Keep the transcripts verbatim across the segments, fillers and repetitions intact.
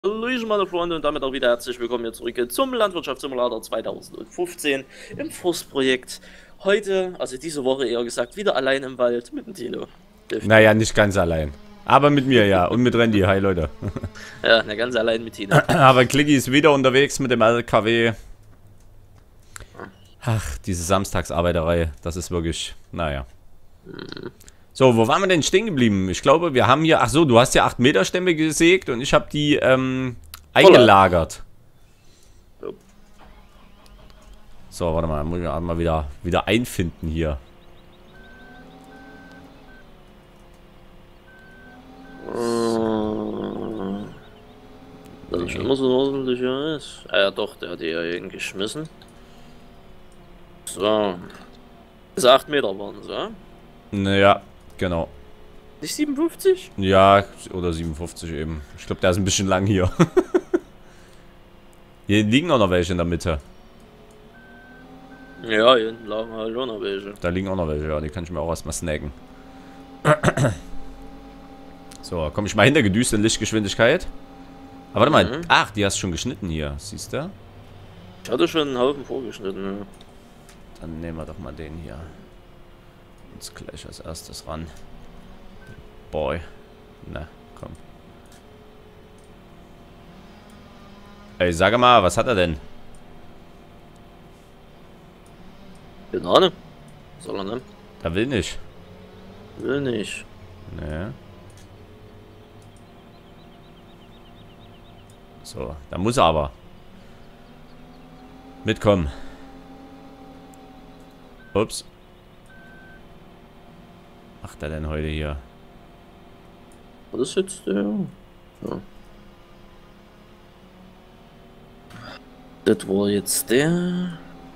Hallo meine Freunde und damit auch wieder herzlich willkommen hier zurück zum Landwirtschaftssimulator zweitausendfünfzehn im Forstprojekt. Heute, also diese Woche eher gesagt, wieder allein im Wald mit dem Tino. Naja, nicht ganz allein. Aber mit mir, ja. Und mit Randy. Hi, Leute. Ja, na, ganz allein mit Tino. Aber Clicky ist wieder unterwegs mit dem L K W. Ach, diese Samstagsarbeiterei. Das ist wirklich, naja. So, wo waren wir denn stehen geblieben? Ich glaube, wir haben hier... Ach so, du hast ja acht Meter Stämme gesägt und ich habe die ähm, eingelagert. So, warte mal. Muss ich mal wieder, wieder einfinden hier. Das ist immer so ordentlich, ja ist. Ah ja doch, der hat die ja eben geschmissen. So. Das acht Meter waren es, ja? Naja, genau. Nicht siebenundfünfzig? Ja, oder siebenundfünfzig eben. Ich glaube, der ist ein bisschen lang hier. Hier liegen auch noch welche in der Mitte. Ja, hier hinten lagen halt auch noch welche. Da liegen auch noch welche, ja. Die kann ich mir auch erstmal snacken. So, komme ich mal hinter gedüst in Lichtgeschwindigkeit. Aber warte mal. Mhm. Ach, die hast du schon geschnitten hier. Siehst du? Ich hatte schon einen Haufen vorgeschnitten, ja. Dann nehmen wir doch mal den hier. Uns gleich als erstes ran. Boy. Na, komm. Ey, sag mal, was hat er denn? Keine Ahnung. Soll er nehmen? Er will nicht. Will nicht. Nee. So, da muss er aber. Mitkommen. Ups. Was macht er denn heute hier? Was ist jetzt der? Ja. Das war jetzt der.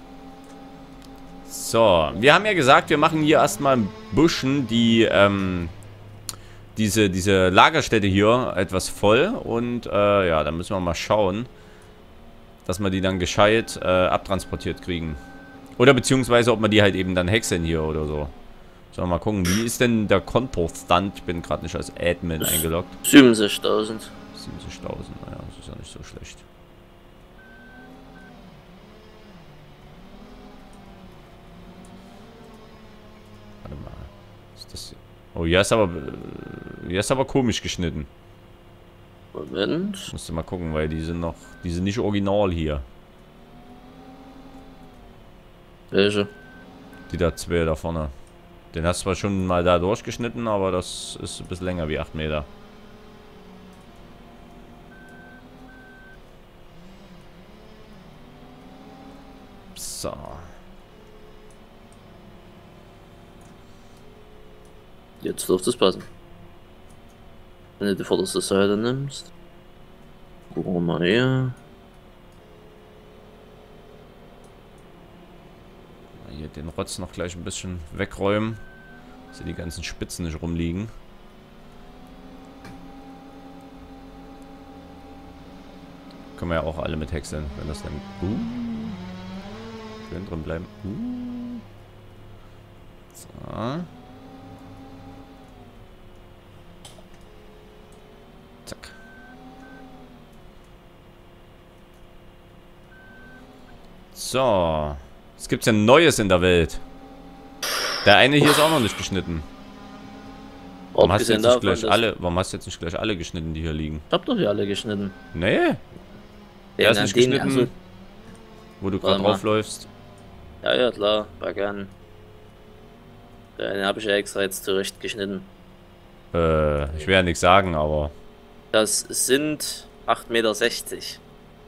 So, wir haben ja gesagt, wir machen hier erstmal ein bisschen die, ähm, diese, diese Lagerstätte hier etwas voll. Und, äh, ja, da müssen wir mal schauen, dass wir die dann gescheit äh, abtransportiert kriegen. Oder beziehungsweise, ob wir die halt eben dann häckseln hier oder so. Sollen wir mal gucken, wie ist denn der Kontostand? Ich bin gerade nicht als Admin eingeloggt. siebenundsiebzigtausend. siebzigtausend, naja, das ist ja nicht so schlecht. Warte mal. Ist das hier? Oh, hier ist aber. Hier ist aber komisch geschnitten. Moment. Musst du mal gucken, weil die sind noch. Die sind nicht original hier. Welche? Die da zwei da vorne. Den hast du zwar schon mal da durchgeschnitten, aber das ist ein bisschen länger wie acht Meter. So. Jetzt dürfte es passen. Wenn du die vorderste Seite nimmst. Gucken wir mal hier. Hier den Rotz noch gleich ein bisschen wegräumen, dass hier die ganzen Spitzen nicht rumliegen. Können wir ja auch alle mit häckseln, wenn das dann... Uh, schön drin bleiben. Uh. So. Zack. So. Es gibt ja Neues in der Welt. Der eine hier ist auch noch nicht geschnitten. Warum hast, du jetzt nicht gleich alle, warum hast du jetzt nicht gleich alle geschnitten, die hier liegen? Ich hab doch hier alle geschnitten. Nee. Der ist nicht geschnitten, also, wo du gerade draufläufst. Ja, ja, klar. War gern. Den habe ich ja extra jetzt zurecht geschnitten. Äh, ich will ja nichts sagen, aber... Das sind acht Meter sechzig.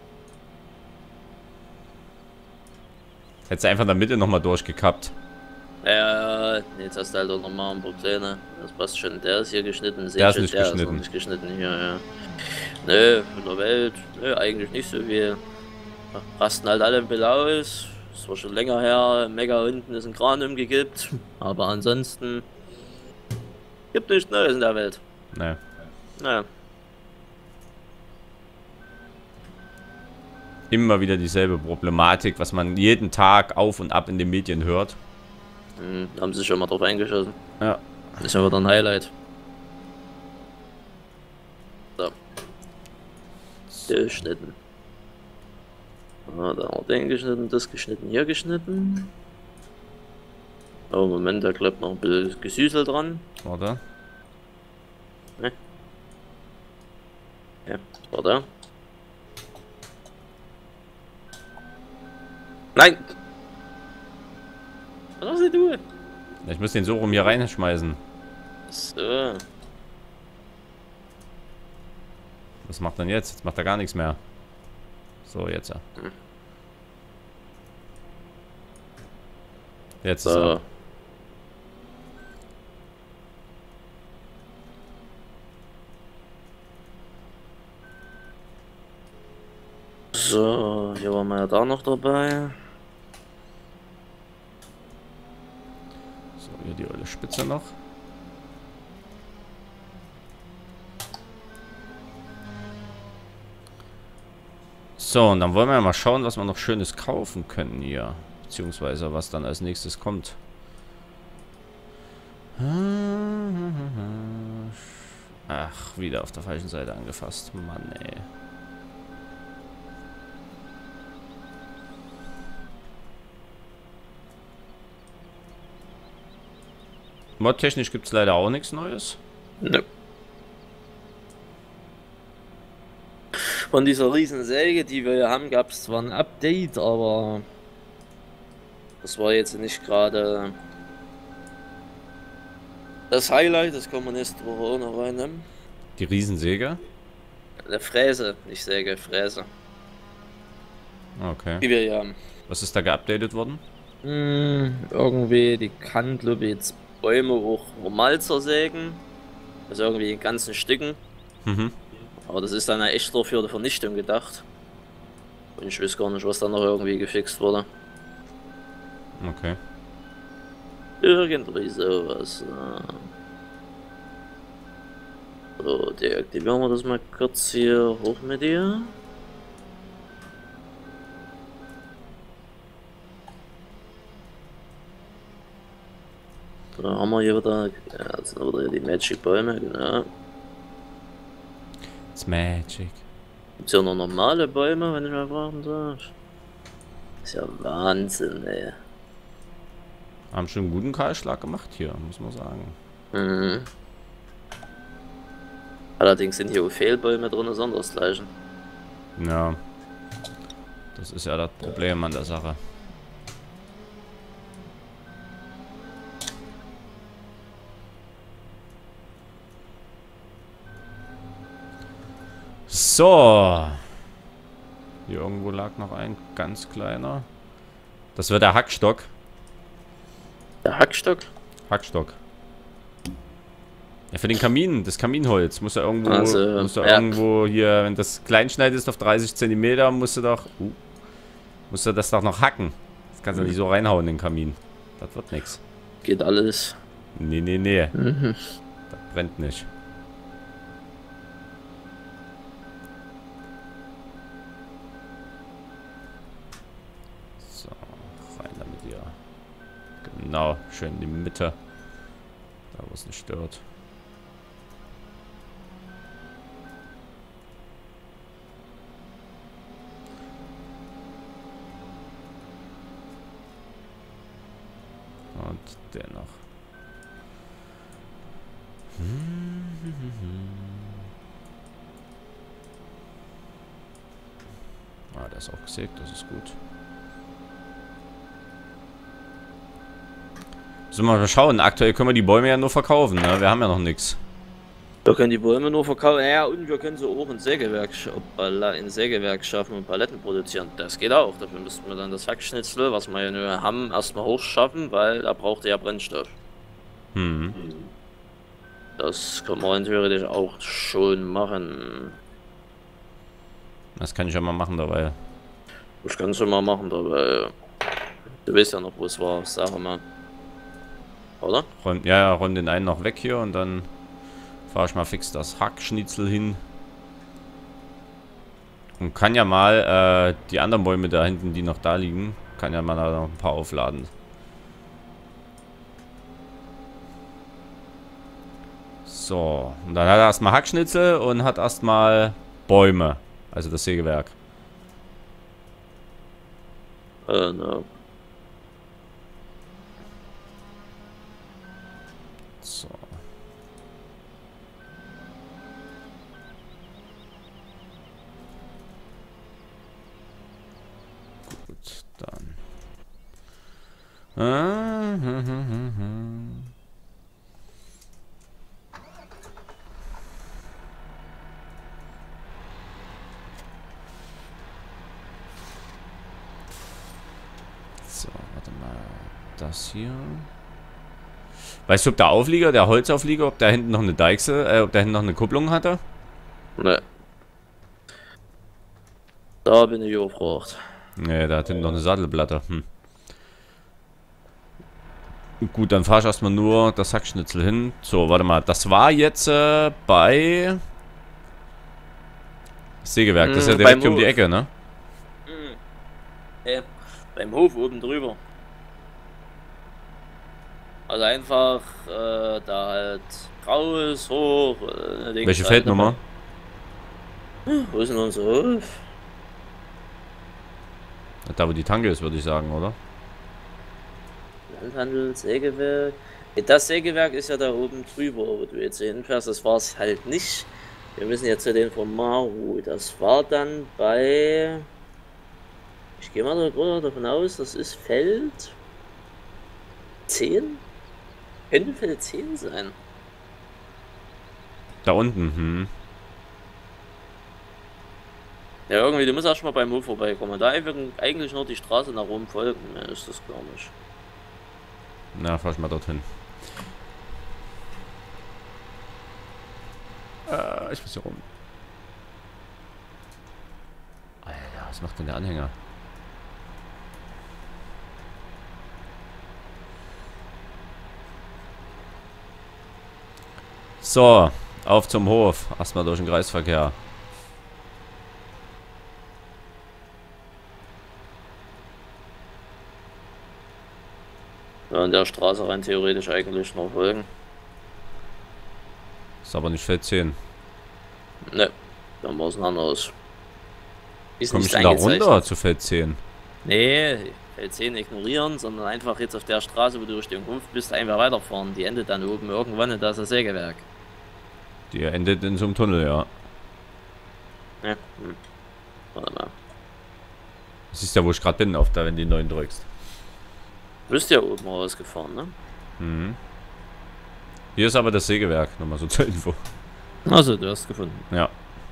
Hättest du einfach in der Mitte nochmal durchgekappt. Ja, jetzt hast du halt auch nochmal ein paar Pläne. Das passt schon. Der ist hier geschnitten. Der ist nicht der geschnitten. Ist nicht geschnitten hier, ja. Nö, von der Welt. Nö, eigentlich nicht so viel. Rasten halt alle im Bild aus. Das war schon länger her. Mega unten ist ein Kran umgekippt. Aber ansonsten gibt nichts Neues in der Welt. Nee. Naja. Immer wieder dieselbe Problematik, was man jeden Tag auf und ab in den Medien hört. Hm, haben sie sich schon mal drauf eingeschossen. Ja. Das ist ja wieder ein Highlight. So. Geschnitten. Ah, da haben wir den geschnitten, das geschnitten, hier geschnitten. Oh, Moment, da klappt noch ein bisschen Gesüßel dran. Warte. Ne? Ja, warte. Nein! Was machst du? Ich muss den so rum hier reinschmeißen. So. Was macht er jetzt? Jetzt macht er gar nichts mehr. So, jetzt. Hm. Jetzt So. ist er. So, hier waren wir ja da noch dabei. So, hier die olle Spitze noch. So, und dann wollen wir ja mal schauen, was wir noch Schönes kaufen können hier. Beziehungsweise, was dann als nächstes kommt. Ach, wieder auf der falschen Seite angefasst. Mann, ey. Modtechnisch gibt es leider auch nichts Neues. Ne. Von dieser riesen Säge, die wir hier haben, gab es zwar ein Update, aber das war jetzt nicht gerade das Highlight. Das kann man nächste Woche auch noch reinnehmen. Die Riesensäge? Eine Fräse, nicht Säge, Fräse. Okay. Die wir hier haben. Was ist da geupdatet worden? Hm, irgendwie, die kann, glaube ich, jetzt Bäume auch normal zersägen. Also irgendwie in ganzen Stücken. Mhm. Aber das ist dann ja echt nur für die Vernichtung gedacht. Und ich weiß gar nicht, was da noch irgendwie gefixt wurde. Okay. Irgendwie sowas. So, deaktivieren wir das mal kurz hier hoch mit dir. Da haben wir hier wieder, ja, jetzt sind wieder die Magic Bäume, genau. It's Magic. Gibt's ja noch normale Bäume, wenn ich mal fragen darf. Ist ja Wahnsinn, ey. Haben schon einen guten Kahlschlag gemacht hier, muss man sagen. Mhm. Allerdings sind hier auch Fehlbäume drin, sondersgleichen. Ja. Das ist ja das Problem an der Sache. So. Hier irgendwo lag noch ein ganz kleiner. Das wird der Hackstock. Der Hackstock? Hackstock. Ja, für den Kamin, das Kaminholz. Muss ja irgendwo, Also, muss ja, ja. irgendwo hier, wenn das klein schneidest auf dreißig Zentimeter, musst du doch, uh, musst du das doch noch hacken. Das kannst du Mhm. nicht so reinhauen in den Kamin. Das wird nichts. Geht alles. Nee, nee, nee. Mhm. Das brennt nicht. So, rein damit hier. Genau, schön in die Mitte. Da, wo es nicht stört. Und der noch. Ah, der ist auch gesägt, das ist gut. So, mal schauen. Aktuell können wir die Bäume ja nur verkaufen, ne? Wir haben ja noch nichts. Wir können die Bäume nur verkaufen. Ja, und wir können sie auch in Sägewerk, in Sägewerk schaffen und Paletten produzieren. Das geht auch. Dafür müssten wir dann das Hackschnitzel, was wir ja nur haben, erstmal hochschaffen, weil da braucht er ja Brennstoff. Hm. Das kann man theoretisch auch schon machen. Das kann ich ja mal machen dabei. Das kannst du mal machen, aber du weißt ja noch, wo es war. Sag mal. Oder? Räum, ja, ja, räum den einen noch weg hier und dann fahre ich mal fix das Hackschnitzel hin. Und kann ja mal äh, die anderen Bäume da hinten, die noch da liegen, kann ja mal da noch ein paar aufladen. So, und dann hat er erstmal Hackschnitzel und hat erstmal Bäume. Also das Sägewerk. Äh, no. So. Gut, dann. Ah, hm, hm, hm, hm. So, warte mal. Das hier. Weißt du, ob der Auflieger, der Holzauflieger, ob da hinten noch eine Deichsel, äh, ob da hinten noch eine Kupplung hatte? Ne. Da bin ich überfragt. Ne, da hat hinten noch eine Sattelplatte. Hm. Gut, dann fahre ich erstmal nur das Hackschnitzel hin. So, warte mal. Das war jetzt äh, bei Sägewerk. Das ist ja Mm, direkt beim hier um die Hof. Ecke, ne? Hm. Äh, beim Hof oben drüber. Also einfach äh, da halt raus, hoch. Äh, links Welche halt Feldnummer? nochmal. Wo ist denn unser Hof? Da, wo die Tanke ist, würde ich sagen, oder? Landhandel, Sägewerk. Äh, Das Sägewerk ist ja da oben drüber, wo du jetzt hier hinfährst. Das war es halt nicht. Wir müssen jetzt zu den von Maru. Das war dann bei. Ich gehe mal davon aus, das ist Feld zehn? Könnte Feld zehn sein. Da unten, hm. Ja, irgendwie, du musst erst mal beim Hof vorbeikommen. Da einfach eigentlich nur die Straße nach oben folgen. Mehr ist das gar nicht. Na, fahr ich mal dorthin. Äh, ich muss hier rum. Alter, was macht denn der Anhänger? So, auf zum Hof. Erstmal durch den Kreisverkehr. Ja, an der Straße rein theoretisch eigentlich noch folgen. Ist aber nicht Feld zehn. Ne, dann war es ein anderes. Ist Komm ich nicht denn da eingezeichnet. runter zu Feld zehn? Nee, Feld zehn ignorieren, sondern einfach jetzt auf der Straße, wo du durch den Hof bist, einfach weiterfahren. Die endet dann oben irgendwann und da ist das Sägewerk. Die endet in so einem Tunnel, ja. Ja, hm. Warte mal. Das ist ja, wo ich gerade bin, auf da, wenn du die neun drückst. Du bist ja oben rausgefahren, ne? Mhm. Hier ist aber das Sägewerk, nochmal so zur Info. Also, du hast gefunden. Ja.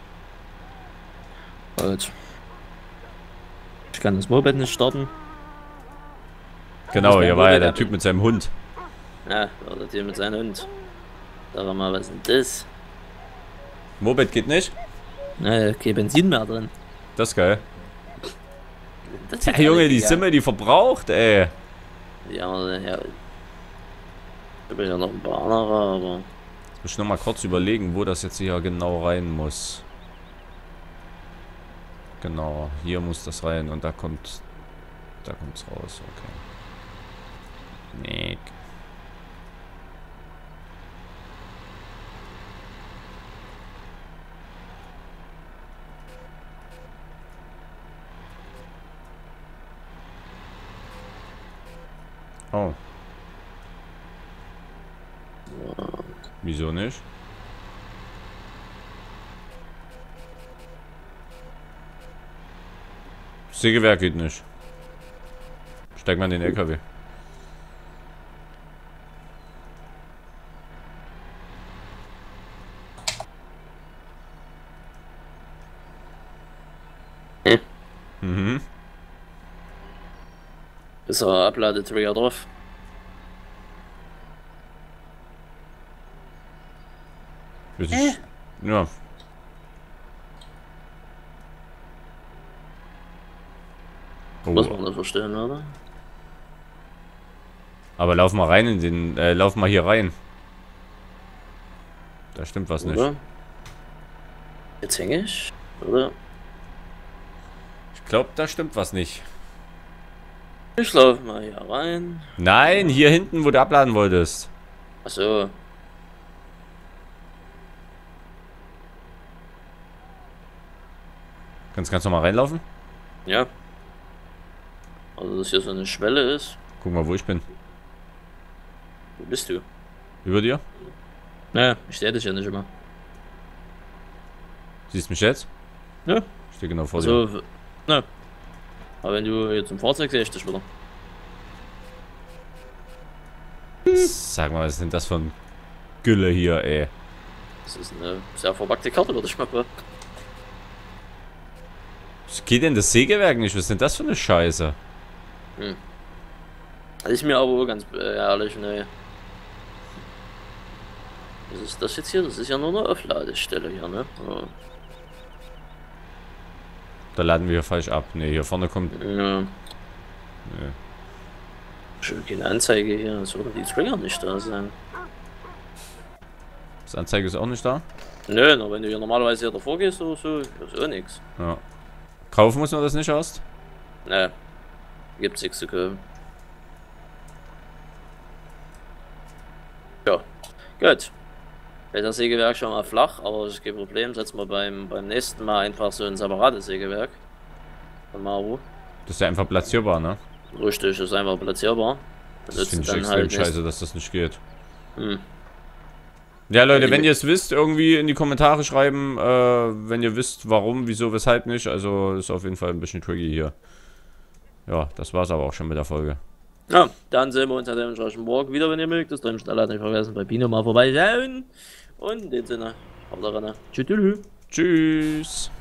Gut. Ich kann das Moped nicht starten. Genau, Muss hier mein war ja Moped der ab- Typ mit seinem Hund. Ja, oder der mit seinem Hund. Sag mal, was ist denn das? Moped geht nicht? Ne, kein Benzin mehr drin. Das ist geil. Das Ja, Junge, die Simme, die verbraucht, ey. Ja, ja. Ich bin ja noch ein paar andere, aber. Jetzt muss ich noch mal kurz überlegen, wo das jetzt hier genau rein muss. Genau, hier muss das rein und da kommt... Da kommt's raus, okay. Nee. Oh. Wieso nicht? Sägewerk geht nicht. Steig mal in den L K W. Hm. Mhm. Ist er Abladetrigger drauf? Weiß ich- Ja. Muss Oh. man das verstehen, oder? Aber lauf mal rein in den... Äh, lauf mal hier rein. Da stimmt was nicht. Oder? Jetzt hänge ich, oder? Ich glaube, da stimmt was nicht. Ich laufe mal hier rein. Nein, hier hinten, wo du abladen wolltest. Achso. Kannst ganz normal reinlaufen? Ja. Also, dass hier so eine Schwelle ist. Guck mal, wo ich bin. Wo bist du? Über dir? Naja, ich sehe dich ja nicht immer. Siehst du mich jetzt? Ja. Ich stehe genau vor dir. Also, ne. Aber wenn du jetzt im Fahrzeug sehe ich dich wieder. Sag mal, was ist denn das für ein Gülle hier, ey? Das ist eine sehr verpackte Karte, würde ich mal behaupten. Was geht denn das Sägewerk nicht? Was ist denn das für eine Scheiße? Hm. Das ist mir aber auch ganz äh, ehrlich, ne. Was ist das jetzt hier? Das ist ja nur eine Aufladestelle hier, ne? Ja. Da laden wir hier falsch ab. Ne, hier vorne kommt... Ja. Nee. Schon keine Anzeige hier, sollten die Trigger nicht da sein. Das Anzeige ist auch nicht da? Nö, nur wenn du hier normalerweise hier davor gehst oder so, ist auch nix. Ja. Kaufen muss man das nicht erst? Ne, gibt's nichts zu kaufen. Ja, gut. Bei das Sägewerk schon mal flach, aber das ist kein Problem. Setzen wir beim, beim nächsten Mal einfach so ein separates Sägewerk. Von Maru. Das ist ja einfach platzierbar, ne? Richtig, ist einfach platzierbar. Das finde ich extrem halt scheiße, dass das nicht geht. Hm. Ja, Leute, wenn ihr es wisst, irgendwie in die Kommentare schreiben, äh, wenn ihr wisst, warum, wieso, weshalb nicht. Also ist auf jeden Fall ein bisschen tricky hier. Ja, das war's aber auch schon mit der Folge. Ja, dann sehen wir uns an dem gleichen Morgen wieder, wenn ihr mögt. Das dann schnell nicht vergessen, bei Pino mal vorbeischauen. Und in dem Sinne, haut rein. Tschüss. Tschüss.